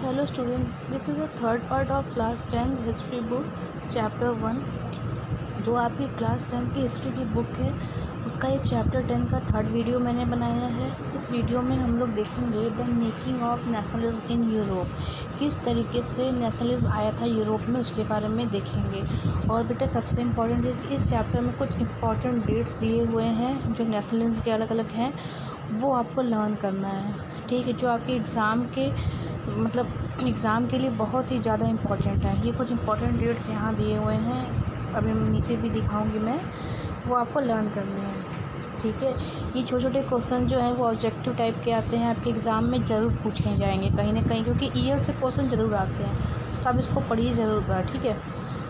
hello student, this is the third part of class 10 history book chapter 1 जो आपकी class 10 की history की book है उसका ये चैप्टर 10 का थर्ड वीडियो मैंने बनाया है। इस वीडियो में हम लोग देखेंगे the making of nationalism in Europe, किस तरीके से नेशनलिज्म आया था यूरोप में उसके बारे में देखेंगे। और बेटा सबसे इम्पोर्टेंट इस चैप्टर में कुछ इम्पोर्टेंट डेट्स दिए हुए हैं जो नेशनलिज्म के अलग अलग हैं, वो आपको लर्न करना है, ठीक है, जो आपके एग्ज़ाम के एग्ज़ाम के लिए बहुत ही ज़्यादा इम्पोर्टेंट है। ये कुछ इम्पोर्टेंट डेट्स यहाँ दिए हुए हैं, अभी नीचे भी दिखाऊंगी मैं, वो आपको लर्न करने हैं, ठीक है। ये छोटे छोटे क्वेश्चन जो हैं वो ऑब्जेक्टिव टाइप के आते हैं, आपके एग्ज़ाम में ज़रूर पूछे जाएंगे कहीं ना कहीं, क्योंकि ईयर से क्वेश्चन ज़रूर आते हैं, तो आप इसको पढ़िए ज़रूर, ठीक है।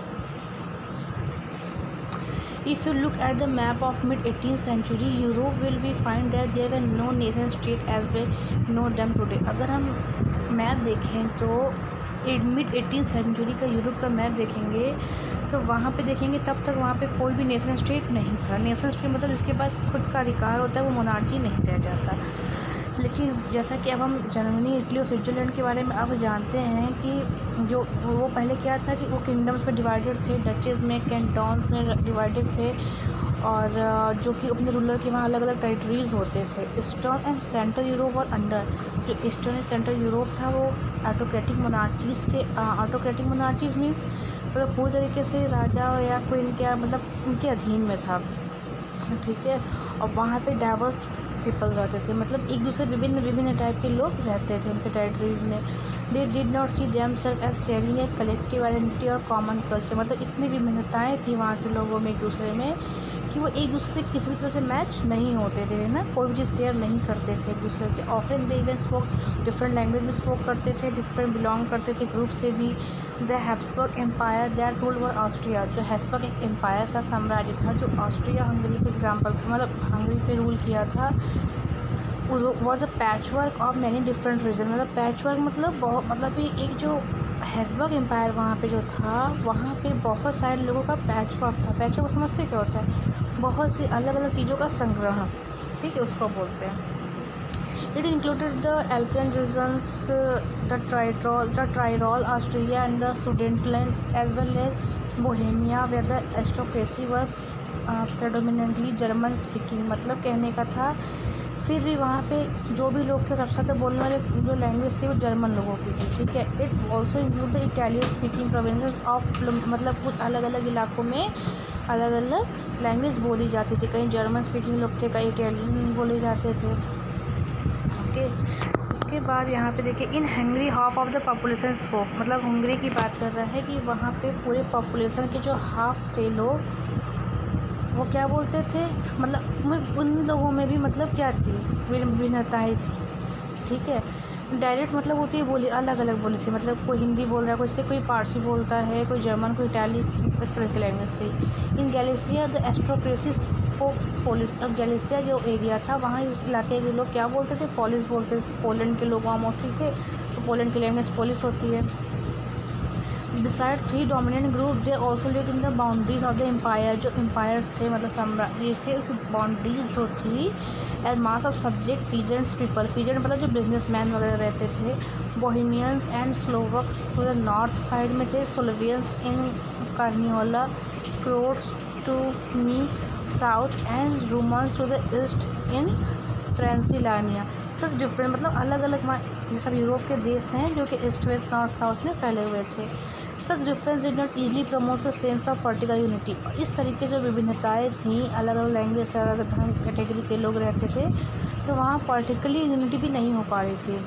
If you look at the map of mid-18th century, Europe will be find that there were no nation state as we know them today. अगर हम मैप देखें तो मिड-18th सेंचुरी का यूरोप का मैप देखेंगे तो वहाँ पे देखेंगे तब तक वहाँ पे कोई भी नेशन स्टेट नहीं था। नेशन स्टेट मतलब जिसके पास खुद का अधिकार होता है, वो मोनार्ची नहीं रह जाता। लेकिन जैसा कि अब हम जर्मनी, इटली और स्विट्ज़रलैंड के बारे में अब जानते हैं कि जो वो पहले क्या था कि वो किंगडम्स में डिवाइडेड थे, डचेस में, कैंटोन्स में डिवाइडेड थे, और जो कि अपने रूलर के वहाँ अलग अलग टेरिटरीज़ होते थे। ईस्टर्न एंड सेंट्रल यूरोप और अंडर, जो ईस्टर्न एंड सेंट्रल यूरोप था वो ऑटोक्रेटिक मोनार्चीज़ मीन्स मतलब पूरी तरीके से राजा या कोई उनके अधीन में था, ठीक है। और वहाँ पे डाइवर्स पीपल रहते थे, मतलब एक दूसरे विभिन्न टाइप के लोग रहते थे उनके टेरिटरीज़ में। They did not see themselves as sharing a collective identity और कॉमन कल्चर, मतलब इतनी विभिन्नताएँ थी वहाँ के लोगों में एक दूसरे में कि वो एक दूसरे से किसी भी तरह से मैच नहीं होते थे ना, कोई भी चीज़ शेयर नहीं करते थे एक दूसरे से। Often they even spoke different language में स्पोक करते थे, डिफरेंट बिलोंग करते थे ग्रुप से भी। The Habsburg empire that ruled over Austria, जो हैब्सबर्ग एक एम्पायर था, साम्राज्य था जो ऑस्ट्रिया हंगरी पे एग्जाम्पल मतलब हंगरी पे रूल किया था। Was a patchwork of many different region, मतलब पैचवर्क मतलब एक जो हैब्सबर्ग एम्पायर वहाँ पे जो था, वहाँ पे बहुत सारे लोगों का पैचवर्क था। पैचवर्क समझते क्या होता है? बहुत सी अलग अलग चीज़ों का संग्रह, ठीक है, उसको बोलते हैं। It included the Alpine regions, the Tyrol Austria and the Sudetenland as well as Bohemia where the aristocracy were predominantly German speaking, मतलब कहने का था फिर भी वहाँ पे जो भी लोग थे सबसे ज़्यादा बोलने वाले जो लैंग्वेज थी वो जर्मन लोगों की थी, ठीक है। It also include the Italian speaking provinces of, मतलब कुछ अलग अलग इलाकों में अलग अलग लैंग्वेज बोली जाती थी, कहीं जर्मन स्पीकिंग लोग थे, कहीं इटालियन बोले जाते थे, ओके। इसके बाद यहाँ पे देखिए in Hungary half of the population spoke, मतलब हंगरी की बात कर रहा है कि वहाँ पे पूरे पॉपुलेशन के जो हाफ थे लोग वो क्या बोलते थे, मतलब उन लोगों में भी मतलब क्या थी, विभिन्नताएँ थी, ठीक है। डायरेक्ट मतलब होती है बोली, अलग अलग बोली थी, मतलब कोई हिंदी बोल रहा है, कोई पारसी बोलता है, कोई जर्मन, कोई इटाली, इस तरह की लैंग्वेज थी। In Galicia the aristocracy spoke Polish, अब गैलिसिया जो एरिया था वहाँ उस इलाके के लोग क्या बोलते थे, पोलिश बोलते थे। पोलैंड के लोग वहाँ मोस्टली थे, तो पोलैंड की लैंग्वेज पोलिश होती है। Besides three dominant groups, they also lived in the boundaries of the empire, जो empires थे मतलब साम्राज्य थे, उसकी बाउंड्रीज जो थी as mass of subject peasants people, peasant मतलब जो बिजनेसमैन वगैरह रहते थे। Bohemians and Slovaks to the north side में थे, Slovenes in Carniola, Croats to me south and Roumans to the east in Transylvania. Such different, मतलब अलग अलग वहाँ ये सब यूरोप के देश हैं जो कि ईस्ट वेस्ट नॉर्थ साउथ में फैले हुए थे। Such difference did not easily promote the sense of particular unity, और इस तरीके से विभिन्नताएँ थीं, अलग अलग लैंग्वेज से अलग अलग धर्म कैटेगरी के लोग रहते थे, तो वहाँ पर्टिकुलरली यूनिटी भी नहीं हो पा रही थी।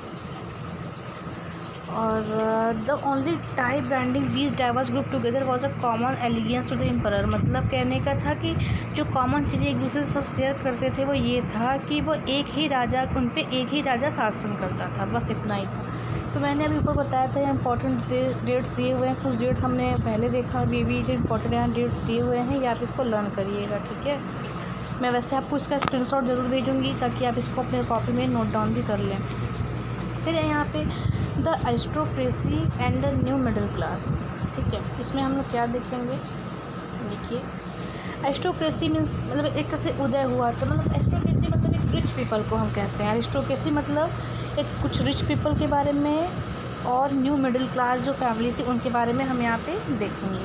और the only type branding these diverse group together was a common allegiance to the emperor, मतलब कहने का था कि जो कॉमन चीज़ें एक दूसरे से सब शेयर करते थे वो ये था कि वो एक ही राजा, उन पे एक ही राजा शासन करता था, बस इतना ही था। तो मैंने अभी ऊपर बताया था इंपॉर्टेंट डेट्स दिए हुए हैं, कुछ डेट्स हमने पहले देखा, अभी भी जो इंपॉर्टेंट यहाँ डेट्स दिए हुए हैं ये आप इसको लर्न करिएगा, ठीक है। मैं वैसे आपको इसका स्क्रीनशॉट ज़रूर भेजूँगी ताकि आप इसको अपने कॉपी में नोट डाउन भी कर लें। फिर यहाँ पे the aristocracy and the new middle class, ठीक है। इसमें हम लोग क्या देखेंगे, देखिए एरिस्टोक्रेसी मीन्स मतलब एक तरह से उदय हुआ था, मतलब एरिस्टोक्रेसी मतलब एक रिच पीपल को हम कहते हैं। एरिस्टोक्रेसी मतलब एक कुछ रिच पीपल के बारे में और न्यू मिडिल क्लास जो फैमिली थी उनके बारे में हम यहाँ पे देखेंगे।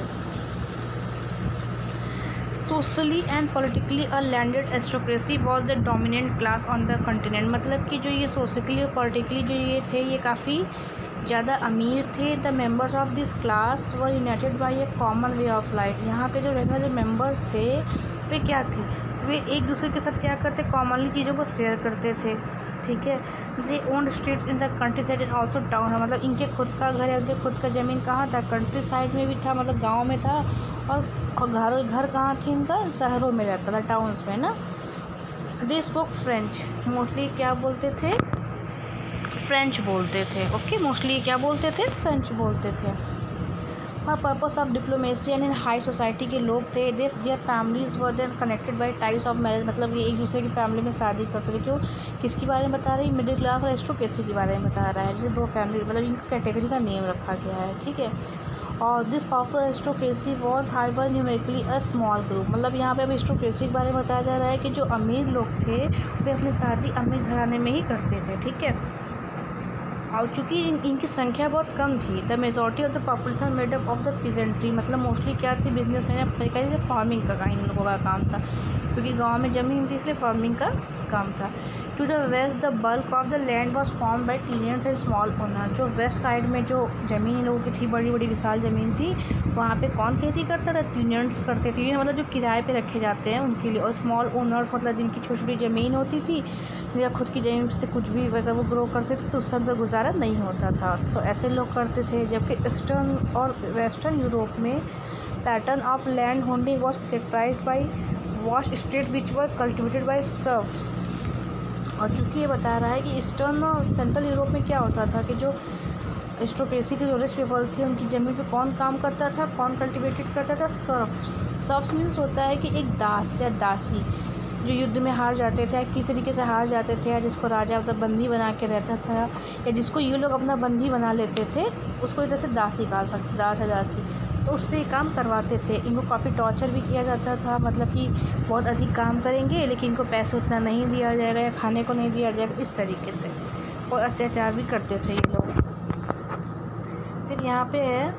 Socially and politically a landed aristocracy was the dominant class on the continent, मतलब कि जो ये सोशली और पॉलिटिकली जो ये थे ये काफ़ी ज़्यादा अमीर थे। The members of this class were united by a common way of life, यहाँ के जो रहने वाले मेंबर्स थे वे क्या थे, वे एक दूसरे के साथ क्या करते, कॉमनली चीज़ों को शेयर करते थे। ठीक है। They owned streets in the countryside and also town है, मतलब इनके खुद का घर है, उनके खुद का ज़मीन कहाँ था, कंट्री साइड में भी था, मतलब गाँव में था, और घर कहाँ थे इनका, शहरों में रहता था, टाउन्स में ना। दे स्पोक फ्रेंच, मोस्टली क्या बोलते थे, फ्रेंच बोलते थे। ओके, मोस्टली क्या बोलते थे, फ्रेंच बोलते थे। और purpose of diplomacy and in high society के लोग थे। Their families were then connected by ties of marriage, मतलब ये एक दूसरे की फैमिली में शादी करते थे। क्यों, किसके बारे में बता रही, मिडिल क्लास और एरिस्टोक्रेसी के बारे में बता रहा है, जैसे दो फैमिली, मतलब इनकी कैटेगरी का नेम रखा गया है। ठीक है। और this powerful aristocracy was however numerically a small group, मतलब यहाँ पे अब एरिस्टोक्रेसी के बारे में बताया जा रहा है कि जो अमीर लोग थे वे अपनी शादी अमीर घराने में ही करते थे। ठीक है। और चूँकि इनकी संख्या बहुत कम थी, the majority of the population made up of the peasantry, मतलब मोस्टली क्या थी, बिजनेस मैन, जैसे फार्मिंग का इन लोगों का काम था, क्योंकि गांव में ज़मीन थी इसलिए फार्मिंग का काम था। To the west the bulk of the land was form by tenants and small owner, जो वेस्ट साइड में जो ज़मीन लोगों की थी, बड़ी बड़ी विशाल ज़मीन थी, वहाँ पे कौन खेती करता था, टीनियंस करते थे, मतलब जो किराए पे रखे जाते हैं उनके लिए, और स्मॉल ओनर्स मतलब जिनकी छोटी छोटी ज़मीन होती थी या खुद की ज़मीन से कुछ भी अगर वो ग्रो करते थे तो उस सब का गुजारा नहीं होता था, तो ऐसे लोग करते थे। जबकि ईस्टर्न और वेस्टर्न यूरोप में pattern of land holding was characterized by vast state which were cultivated by serfs, और चूँकि ये बता रहा है कि ईस्टर्न और सेंट्रल यूरोप में क्या होता था कि जो एरिस्टोक्रेसी थी, जो रिच पीपल थी, उनकी ज़मीन पे कौन काम करता था, कौन कल्टिवेटेड करता था, सर्फ्स। सर्फ्स मीन्स होता है कि एक दास या दासी जो युद्ध में हार जाते थे, किस तरीके से हार जाते थे, या जिसको राजा मतलब बंदी बना के रहता था, या जिसको ये लोग अपना बंदी बना लेते थे, उसको इधर से दासी कहा सकते, दास या दासी, तो उससे काम करवाते थे। इनको काफ़ी टॉर्चर भी किया जाता था, मतलब कि बहुत अधिक काम करेंगे लेकिन इनको पैसे उतना नहीं दिया जाएगा या खाने को नहीं दिया जाएगा, इस तरीके से, और अत्याचार भी करते थे ये लोग। फिर यहाँ पे है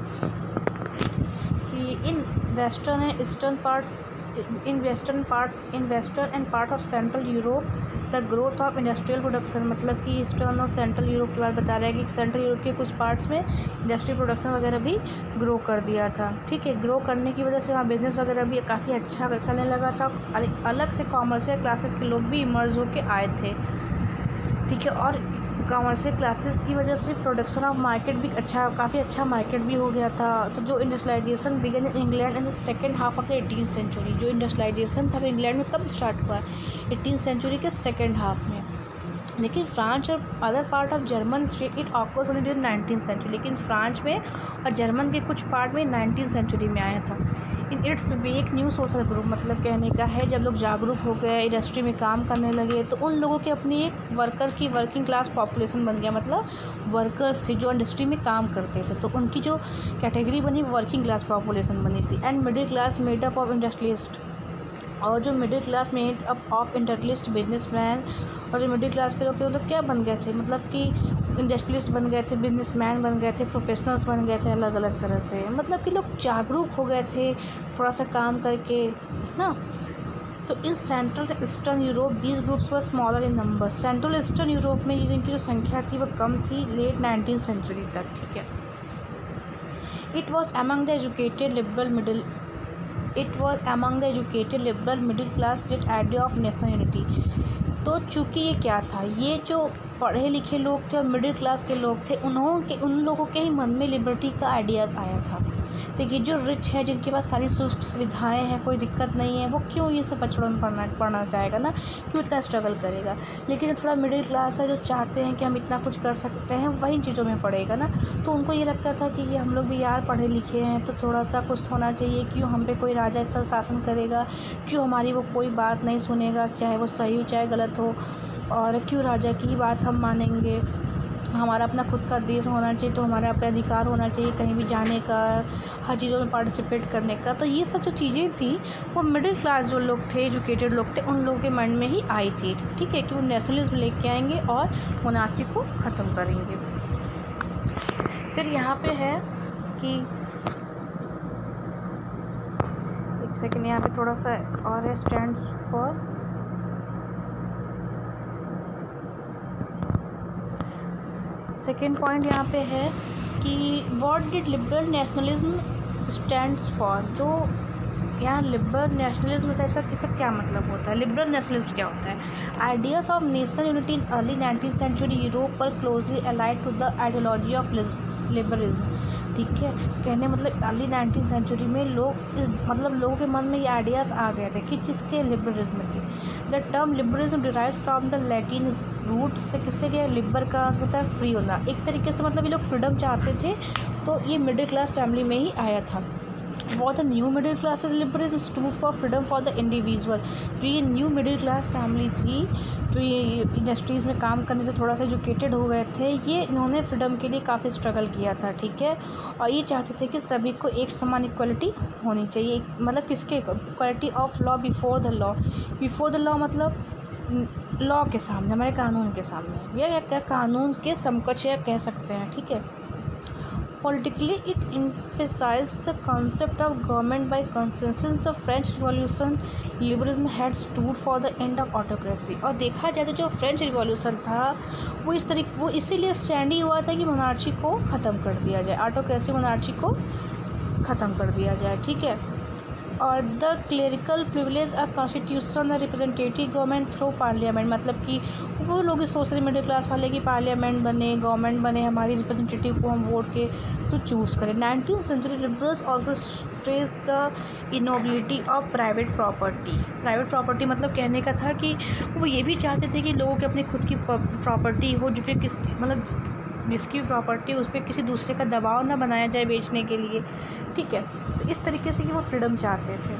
कि in western and eastern parts in western and part of central Europe the growth of industrial production, मतलब कि ईस्टर्न और सेंट्रल यूरोप की बात बता रहा है कि सेंट्रल यूरोप के कुछ पार्ट्स में इंडस्ट्रियल प्रोडक्शन वगैरह भी ग्रो कर दिया था। ठीक है। ग्रो करने की वजह से वहाँ बिजनेस वगैरह भी काफ़ी अच्छा चलने लगा था, अलग से कॉमर्शियल क्लासेस के लोग भी इमर्ज होकर आए थे। ठीक है। और कॉमर्शियल क्लासेस की वजह से प्रोडक्शन ऑफ मार्केट भी काफ़ी अच्छा मार्केट भी हो गया था। तो जो industrialization began in England in the second half of the 18th century, जो इंडस्ट्रियलाइजेशन था वो इंग्लैंड में कब स्टार्ट हुआ, 18th सेंचुरी के सेकेंड हाफ में। लेकिन फ्रांस और other part of German state it occurs only during 19th century, लेकिन फ्रांस में और जर्मन के कुछ पार्ट में 19th सेंचुरी में आया था। In its wake new social group, मतलब कहने का है जब लोग जागरूक हो गए, इंडस्ट्री में काम करने लगे, तो उन लोगों की अपनी एक वर्किंग क्लास पॉपुलेशन बन गया, मतलब वर्कर्स थे जो इंडस्ट्री में काम करते थे, तो उनकी जो कैटेगरी बनी वर्किंग क्लास पॉपुलेशन बनी थी। And middle class made up of industrialist, और जो middle class made up of industrialist businessman, और जो मिडिल क्लास के लोग थे वो तो क्या बन गए थे, मतलब कि इंडस्ट्रियलिस्ट बन गए थे, बिजनेसमैन बन गए थे, प्रोफेशनल्स बन गए थे, अलग अलग तरह से, मतलब कि लोग जागरूक हो गए थे थोड़ा सा काम करके ना। तो in central eastern Europe these groups were smaller in number, central eastern Europe में जिनकी जो संख्या थी वो कम थी लेट 19th सेंचुरी तक। ठीक है। It was among the educated liberal middle class jet idea of national unity, तो चूँकि ये क्या था, ये जो पढ़े लिखे लोग थे और मिडिल क्लास के लोग थे, उन लोगों के ही मन में लिबर्टी का आइडियाज़ आया था। देखिए जो रिच है, जिनके पास सारी सुख सुविधाएं हैं, कोई दिक्कत नहीं है, वो क्यों ये सब बछड़ों में पढ़ना चाहेगा ना, क्यों इतना स्ट्रगल करेगा। लेकिन थोड़ा मिडिल क्लास है जो चाहते हैं कि हम इतना कुछ कर सकते हैं, वही चीज़ों में पड़ेगा ना, तो उनको ये लगता था कि ये हम लोग भी यार पढ़े लिखे हैं तो थोड़ा सा कुछ होना चाहिए, क्यों हम पे कोई राजा इस तरह शासन करेगा, क्यों हमारी वो कोई बात नहीं सुनेगा, चाहे वो सही हो चाहे गलत हो, और क्यों राजा की बात हम मानेंगे, हमारा अपना खुद का देश होना चाहिए, तो हमारा अपना अधिकार होना चाहिए कहीं भी जाने का, हर चीज़ों में पार्टिसिपेट करने का। तो ये सब जो चीज़ें थी वो मिडिल क्लास जो लोग थे, एजुकेटेड लोग थे, उन लोगों के मन में ही आई थी। ठीक है, कि वो नेशनलिज्म लेके आएंगे और मोनार्ची को ख़त्म करेंगे। फिर यहाँ पे है कि एक सेकेंड, यहाँ पे थोड़ा सा और है, स्टैंड्स फॉर, सेकेंड पॉइंट यहाँ पे है कि what did liberal nationalism stands for. जो यहाँ लिबरल नेशनलिज्म होता है, इसका क्या मतलब होता है, लिबरल नेशनलिज्म क्या होता है। Ideas of national unity in early 19th century Europe पर closely allied to the ideology of liberalism. ठीक है, कहने मतलब अर्ली 19th सेंचुरी में लोगों के मन में ये आइडियाज़ आ गए थे कि जिसके लिबरलिज्म के। The term liberalism derive from the Latin root से, किससे क्या, लिबर का अर्थ होता है फ्री होना। एक तरीके से मतलब ये लोग फ्रीडम चाहते थे, तो ये मिडिल क्लास फैमिली में ही आया था। For the new middle classes liberalism stood for freedom for the individual. जो ये न्यू मिडिल क्लास फैमिली थी, जो ये इंडस्ट्रीज़ में काम करने से थोड़ा सा एजुकेटेड हो गए थे, ये इन्होंने फ्रीडम के लिए काफ़ी स्ट्रगल किया था। ठीक है, और ये चाहते थे कि सभी को एक समान इक्वलिटी होनी चाहिए, मतलब किसके, equality of law before the law. Before the law मतलब लॉ के सामने, हमारे कानून के सामने, या क्या कानून के समकक्ष या कह सकते हैं। ठीक है, Politically, it emphasized the concept of government by consensus. Since the French Revolution, liberalism had stood for the end of autocracy. और देखा जाए तो जो फ्रेंच रिवॉल्यूशन था वो इसीलिए स्टैंड ही हुआ था कि मोनार्ची को ख़त्म कर दिया जाए, ऑटोक्रेसी मोनार्ची को ख़त्म कर दिया जाए। ठीक है, और the clerical privilege a constitution the representative government through parliament. मतलब कि वो लोग इस सोच रहे मिडिल क्लास वाले कि पार्लियामेंट बने, गवर्नमेंट बने, हमारी रिप्रेजेंटेटिव को हम वोट के थ्रू चूज़ करें। 19th century liberals also stress the inviolability of private property. Private property मतलब कहने का था कि वो ये भी चाहते थे कि लोगों की अपनी खुद की प्रॉपर्टी हो, जो कि मतलब जिसकी प्रॉपर्टी उस पर किसी दूसरे का दबाव ना बनाया जाए बेचने के लिए। ठीक है, तो इस तरीके से कि वो फ्रीडम चाहते थे।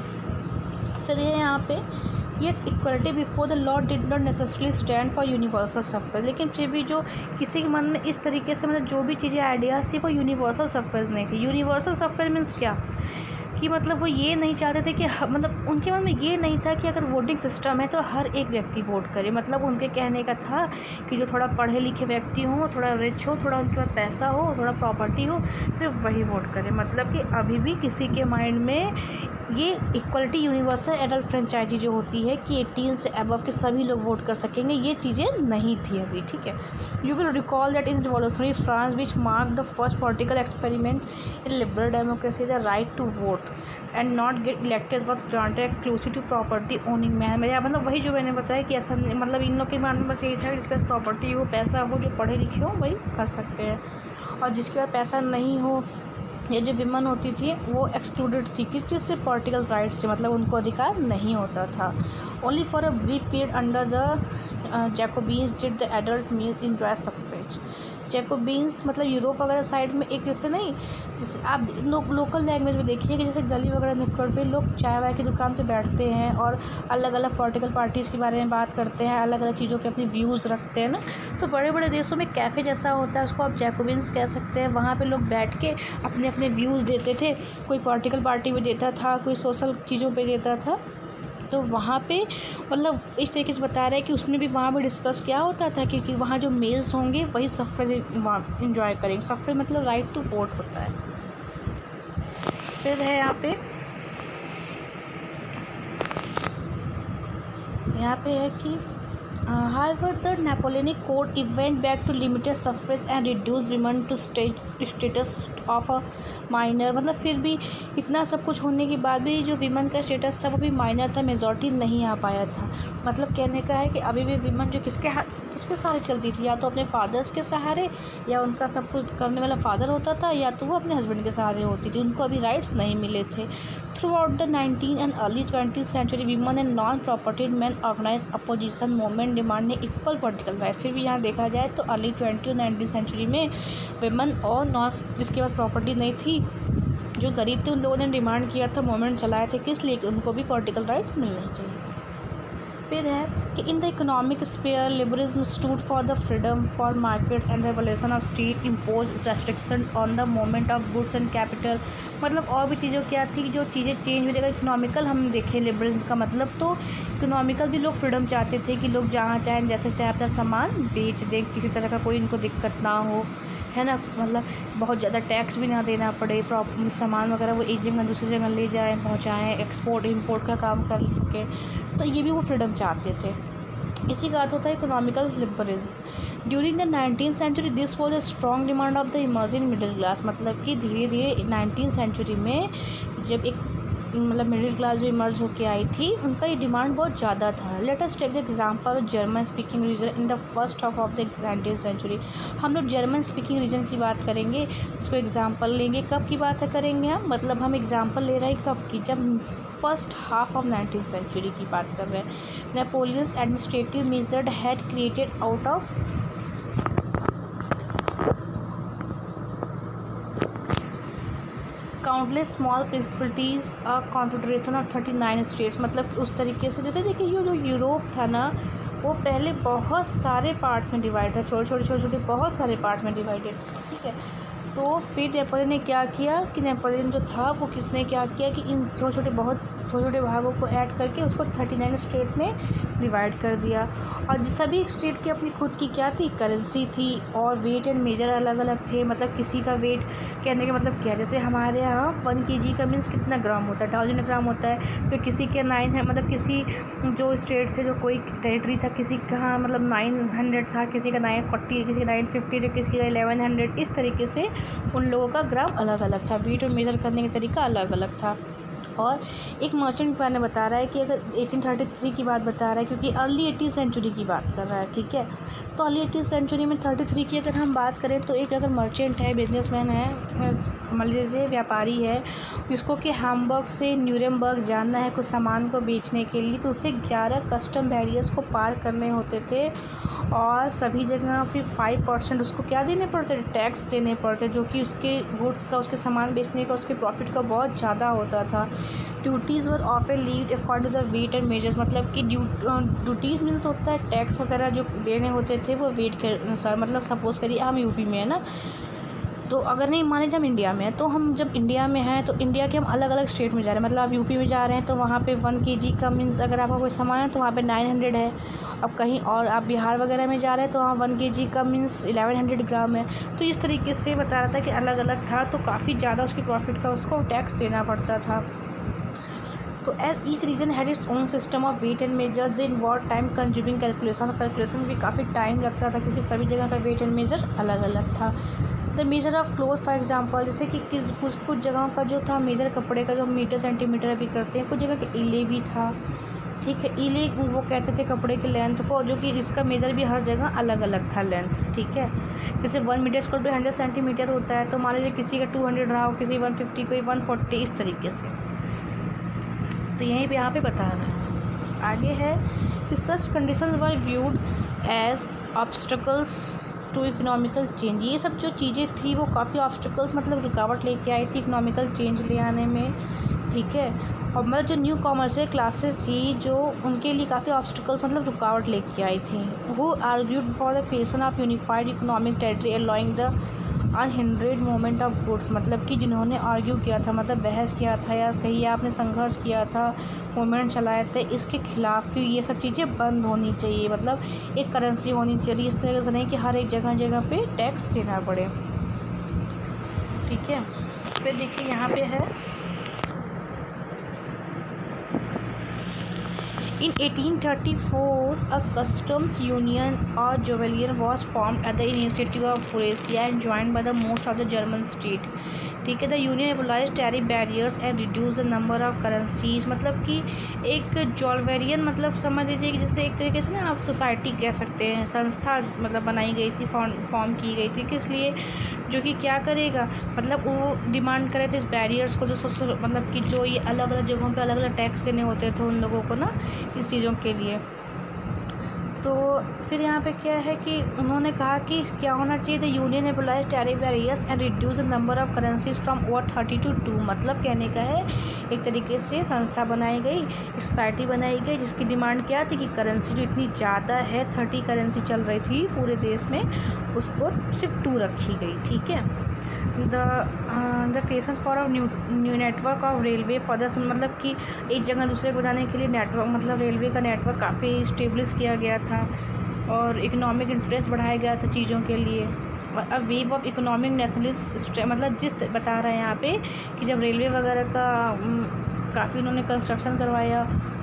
फिर ये यहाँ पे ये equality before the law did not necessarily stand for universal suffrage. लेकिन फिर भी जो किसी के मन में इस तरीके से मतलब जो भी चीज़ें आइडियाज़ थी वो यूनिवर्सल सफ्रेज नहीं थी। यूनिवर्सल सफ्रेज मीन्स क्या, कि मतलब वो ये नहीं चाहते थे कि मतलब उनके मन में ये नहीं था कि अगर वोटिंग सिस्टम है तो हर एक व्यक्ति वोट करे। मतलब उनके कहने का था कि जो थोड़ा पढ़े लिखे व्यक्ति हो, थोड़ा रिच हो, थोड़ा उनके पास पैसा हो, थोड़ा प्रॉपर्टी हो, सिर्फ वही वोट करे। मतलब कि अभी भी किसी के माइंड में ये इक्वलिटी, यूनिवर्सल एडल्ट फ्रेंचाइजी जो होती है कि 18 से अबव के सभी लोग वोट कर सकेंगे, ये चीज़ें नहीं थी अभी। ठीक है, you will recall that in revolutionary France which mark the first political experiment in liberal democracy the right to vote and not get elected was granted exclusive to property owning man. मेरा मतलब वही जो मैंने बताया कि ऐसा मतलब इन लोग के मन में बस यही था कि जिसके पास प्रॉपर्टी हो, पैसा हो, जो पढ़े लिखे हो वही कर सकते हैं, और जिसके पास पैसा नहीं हो, ये जो विमन होती थी वो एक्सक्लूडेड थी किस चीज़ से, पॉलिटिकल राइट से, मतलब उनको अधिकार नहीं होता था। Only for a brief period under the Jacobins did the adult male enjoy suffrage. Jacobins मतलब यूरोप वगैरह साइड में एक जैसे नहीं, जैसे आप लोकल लैंग्वेज में देखिए कि जैसे गली वगैरह नुक्कड़ पे लोग चाय वाय की दुकान पे बैठते हैं और अलग अलग पॉलिटिकल पार्टीज़ के बारे में बात करते हैं, अलग अलग चीज़ों पे अपनी व्यूज़ रखते हैं ना। तो बड़े बड़े देशों में कैफ़े जैसा होता है, उसको आप जैकोबिन्स कह सकते हैं। वहाँ पे लोग बैठ के अपने अपने व्यूज़ देते थे, कोई पॉलिटिकल पार्टी पे देता था, कोई सोशल चीज़ों पे देता था। तो वहाँ पे मतलब इस तरीके से बता रहा है कि उसमें भी वहाँ पे डिस्कस क्या होता था, क्योंकि वहाँ जो मेल्स होंगे वही सफ्रेज इंजॉय करेंगे। सफ्रेज मतलब राइट टू वोट होता है। फिर है यहाँ पे है कि however the Napoleonic Code went back to limited suffrage and reduced women to status of a minor। मतलब फिर भी इतना सब कुछ होने के बाद भी जो विमन का स्टेटस था वो भी माइनर था, मेजॉरिटी नहीं आ पाया था। मतलब कहने का है कि अभी भी विमन जो किसके सहारे चलती थी, या तो अपने फादर्स के सहारे, या उनका सब कुछ करने वाला फादर होता था, या तो वो अपने हस्बैंड के सहारे होती थी। उनको अभी राइट्स नहीं मिले थे। Throughout the 19th and early 20th century women and non propertied man organize opposition movement demanding equal political right. फिर भी यहाँ देखा जाए तो अर्ली 20th और 19th सेंचुरी में विमन और नॉन जिसके पास प्रॉपर्टी नहीं थी, जो गरीब थे, उन लोगों ने डिमांड किया था, मूवमेंट चलाए थे, किस लिए कि उनको भी पॉलिटिकल राइट्स मिलने चाहिए। फिर है कि in the economic sphere liberalism stood for the freedom for markets and revolution of state impose restriction on the movement of goods and capital. मतलब और भी चीज़ों क्या थी कि जो चीज़ें चेंज हो जाएगा। इकोनॉमिकल हम देखें लिबरलिज्म का मतलब, तो इकोनॉमिकल भी लोग फ्रीडम चाहते थे कि लोग जहाँ चाहें जैसे चाहे अपना सामान बेच दें, किसी तरह का कोई इनको दिक्कत ना हो, है ना, मतलब बहुत ज़्यादा टैक्स भी ना देना पड़े, सामान वगैरह वो एक जगह दूसरी जगह ले जाएँ, पहुँचाएँ, एक्सपोर्ट इम्पोर्ट का काम कर सकें। तो ये भी वो फ्रीडम चाहते थे। इसी का अर्थ होता है economical liberalism. During the 19th century this was a strong demand of the emerging middle class, मतलब कि धीरे धीरे 19th सेंचुरी में जब एक मतलब मिडिल क्लास जो इमर्ज होकर आई थी, उनका ये डिमांड बहुत ज़्यादा था। Let us take the example German speaking region in the first half of the 19th century. हम लोग जर्मन स्पीकिंग रीजन की बात करेंगे, इसको एग्जांपल लेंगे। कब की बात करेंगे हम, मतलब हम एग्जांपल ले रहे हैं कब की, जब first half of 19th century की बात कर रहे हैं। Napoleon's administrative measured had created out of countless small principalities a confederation of 39 states, मतलब उस तरीके से जैसे देखिए ये जो यूरोप था ना, वो पहले बहुत सारे पार्ट्स में डिवाइड था, छोटे छोटे बहुत सारे पार्ट में डिवाइडेड, ठीक है। तो फिर नेपोलियन ने क्या किया कि नेपोलियन जो था वो किसने क्या किया कि इन छोटे छोटे भागों को ऐड करके उसको 39 स्टेट्स में डिवाइड कर दिया। और सभी स्टेट की अपनी खुद की क्या थी, करेंसी थी, और वेट एंड मेजर अलग अलग थे। मतलब किसी का वेट कहने का मतलब क्या, जैसे हमारे यहाँ 1 kg का मीन्स कितना ग्राम होता है, 1000 ग्राम होता है। तो किसी के 9 है, मतलब किसी जो स्टेट थे, जो कोई टेरिटरी था, किसी का मतलब 900 था, किसी का 940, किसी का 950, तो किसी का 1100। इस तरीके से उन लोगों का ग्राम अलग अलग था, वेट और मेज़र करने का तरीका अलग अलग था। और एक मर्चेंट प्लान ने बता रहा है कि अगर 1833 की बात बता रहा है, क्योंकि अर्ली 18th सेंचुरी की बात कर रहा है, ठीक है। तो अर्ली 18th सेंचुरी में 33 की अगर हम बात करें, तो एक अगर मर्चेंट है, बिजनेसमैन है, समझ लीजिए व्यापारी है, जिसको कि हैम्बर्ग से न्यूरेमबर्ग जाना है कुछ सामान को बेचने के लिए, तो उसे 11 कस्टम बैरियर्स को पार करने होते थे, और सभी जगह फिर 5% उसको क्या देने पड़ते थे, टैक्स देने पड़ते, जो कि उसके गुड्स का, उसके सामान बेचने का, उसके प्रॉफिट का बहुत ज़्यादा होता था। Duties were often levied according to the weight and measures, मतलब कि ड्यूटीज़ मीन्स होता है टैक्स वगैरह जो देने होते थे वो वेट के अनुसार। मतलब सपोज़ करिए हम यूपी में है ना, तो अगर नहीं माने जब इंडिया में है, तो हम जब इंडिया में हैं तो इंडिया के हम अलग अलग स्टेट में जा रहे हैं। मतलब आप यूपी में जा रहे हैं तो वहाँ पे 1 kg का मीन्स अगर आपका कोई सामान है तो वहाँ पे 900 है। अब कहीं और आप बिहार वगैरह में जा रहे हैं तो वहाँ 1 kg का मीन्स 1100 ग्राम है। तो इस तरीके से बता रहा था कि अलग अलग था, तो काफ़ी ज़्यादा उसकी प्रॉफिट का उसको टैक्स देना पड़ता था। तो as each region had its own system of weight and measure, they involve time consuming calculation भी काफ़ी टाइम लगता था, क्योंकि सभी जगह का वेट एंड मेजर अलग अलग था। The measure of cloth for example, जैसे कि कुछ जगहों का जो था मेजर कपड़े का, जो मीटर सेंटीमीटर अभी करते हैं, कुछ जगह का इले भी था, ठीक है। इले वो कहते थे कपड़े के लेंथ को, जो कि इसका मेज़र भी हर जगह अलग अलग था लेंथ, ठीक है। जैसे 1 मीटर स्क्वायर पे 100 सेंटीमीटर होता है, तो मान लीजिए किसी का 200 रहा हो, किसी 150, कोई 140, इस तरीके से। तो यहीं पे यहाँ पे बता रहा है। आगे है कि such conditions were viewed as obstacles to economical change. ये सब जो चीज़ें थी वो काफ़ी ऑब्स्टकल्स मतलब रुकावट लेके आई थी इकोनॉमिकल चेंज ले आने में, ठीक है। और मतलब जो न्यू कॉमर्शियल क्लासेस थी, जो उनके लिए काफ़ी ऑब्स्टकल्स मतलब रुकावट लेके आई थी। वो argued for the creation of unified economic territory allowing the unhindered movement of goods, मतलब कि जिन्होंने आर्ग्यू किया था, मतलब बहस किया था, या कहिए आपने संघर्ष किया था, मूवमेंट चलाए थे इसके खिलाफ कि ये सब चीज़ें बंद होनी चाहिए। मतलब एक करेंसी होनी चाहिए, इस तरह से नहीं कि हर एक जगह पे टैक्स देना पड़े, ठीक है। फिर देखिए यहाँ पे है In 1834, a customs union or juwelier was formed at the initiative of Prussia and joined by the most of the German state, ठीक है। The union abolish tariff barriers and reduce the number of currencies, मतलब कि एक ज्वेलरियन मतलब समझ लीजिए कि जैसे एक तरीके से ना आप सोसाइटी कह सकते हैं, संस्था मतलब बनाई गई थी, फॉर्म की गई थी, किस लिए, जो कि क्या करेगा, मतलब वो डिमांड करे थे इस बैरियर्स को, जो मतलब कि जो ये अलग अलग जगहों पे अलग अलग टैक्स देने होते थे उन लोगों को ना, इस चीज़ों के लिए। तो फिर यहाँ पे क्या है कि उन्होंने कहा कि क्या होना चाहिए, the union abolish tariff barriers and reduce the number of currencies from over 30 to 2, मतलब कहने का है एक तरीके से संस्था बनाई गई, सोसाइटी बनाई गई, जिसकी डिमांड क्या थी कि करेंसी जो इतनी ज़्यादा है, 30 करेंसी चल रही थी पूरे देश में, उसको सिर्फ 2 रखी गई, ठीक है। The creation for a new network of railway for the, मतलब कि एक जगह दूसरे को जाने के लिए नेटवर्क, मतलब रेलवे का नेटवर्क काफ़ी इस्टेब्लिश किया गया था, और इकोनॉमिक इंटरेस्ट बढ़ाया गया था चीज़ों के लिए, a wave of economic nationalist, मतलब जिस बता रहे हैं यहाँ पे कि जब रेलवे वगैरह का काफ़ी उन्होंने कंस्ट्रक्शन करवाया,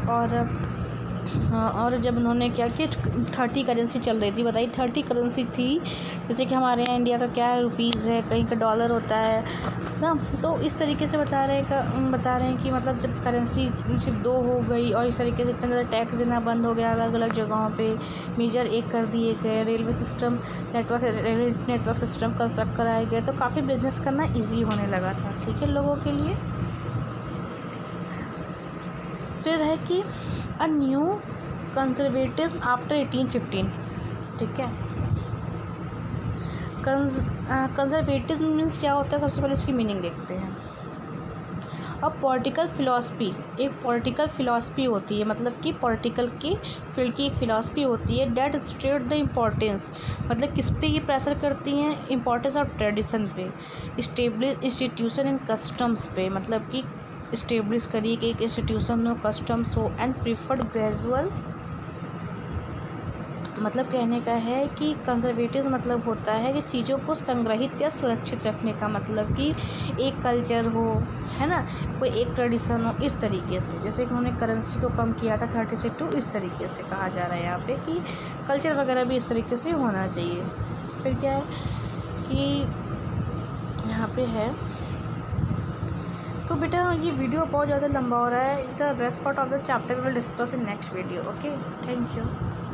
और जब उन्होंने क्या किया 30 करेंसी चल रही थी, बताइए 30 करेंसी थी। जैसे कि हमारे यहाँ इंडिया का क्या है, रुपीज़ है, कहीं का डॉलर होता है ना। तो इस तरीके से बता रहे हैं कि मतलब जब करेंसी सिर्फ 2 हो गई और इस तरीके से इतना ज़्यादा टैक्स देना बंद हो गया अलग अलग जगहों पे, मेजर एक कर दिए गए, रेलवे नेटवर्क सिस्टम कंस्ट्रक्ट कराए गए, तो काफ़ी बिजनेस करना ईजी होने लगा था, ठीक है, लोगों के लिए। फिर है कि अ न्यू कंजर्वेटिज्म आफ्टर 1815, ठीक है। कंजर्वेटिज्म मीन्स क्या होता है, सबसे पहले इसकी मीनिंग देखते हैं। अब पॉलिटिकल फ़िलॉसफी, एक पॉलिटिकल फ़िलॉसफी होती है, मतलब कि पॉलिटिकल की फील्ड की एक फ़िलॉसफी होती है डेट स्टेट द इम्पोर्टेंस, मतलब किस पे ये प्रेशर करती हैं, इम्पोर्टेंस ऑफ ट्रेडिशन पे, स्टेब्लिश इंस्टीट्यूशन एंड कस्टम्स पे, मतलब कि इस्टेब्लिश करिए कि एक इंस्टीट्यूशन हो, कस्टम्स हो, एंड प्रीफर्ड ग्रेजुअल, मतलब कहने का है कि कंजर्वेटिव मतलब होता है कि चीज़ों को संग्रहित या सुरक्षित रखने का, मतलब कि एक कल्चर हो, है ना, कोई एक ट्रेडिशन हो, इस तरीके से। जैसे कि उन्होंने करेंसी को कम किया था 30 से 2, इस तरीके से कहा जा रहा है यहाँ पे कि कल्चर वगैरह भी इस तरीके से होना चाहिए। फिर क्या है कि यहाँ पे है, तो बेटा ये वीडियो बहुत ज़्यादा लंबा हो रहा है। The rest part of the chapter will discuss in next video. Okay, thank you.